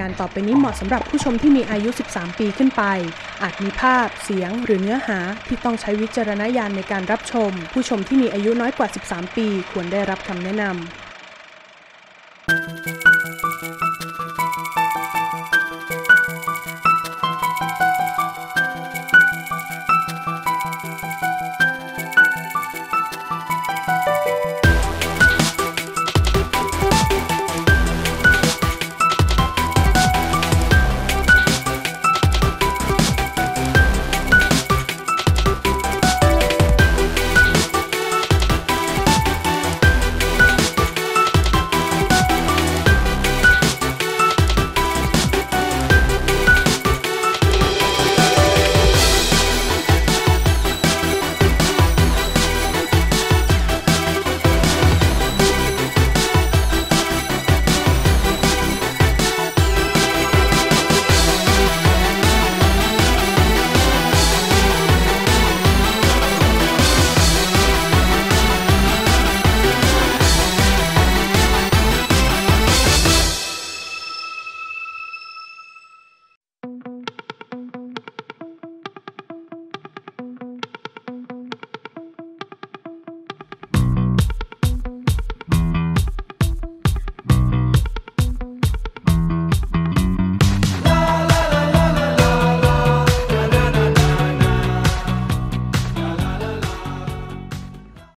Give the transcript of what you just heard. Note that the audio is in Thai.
การต่อไปนี้เหมาะสำหรับผู้ชมที่มีอายุ 13 ปีขึ้นไปอาจมีภาพเสียงหรือเนื้อหาที่ต้องใช้วิจารณญาณในการรับชมผู้ชมที่มีอายุน้อยกว่า 13 ปีควรได้รับคำแนะนำ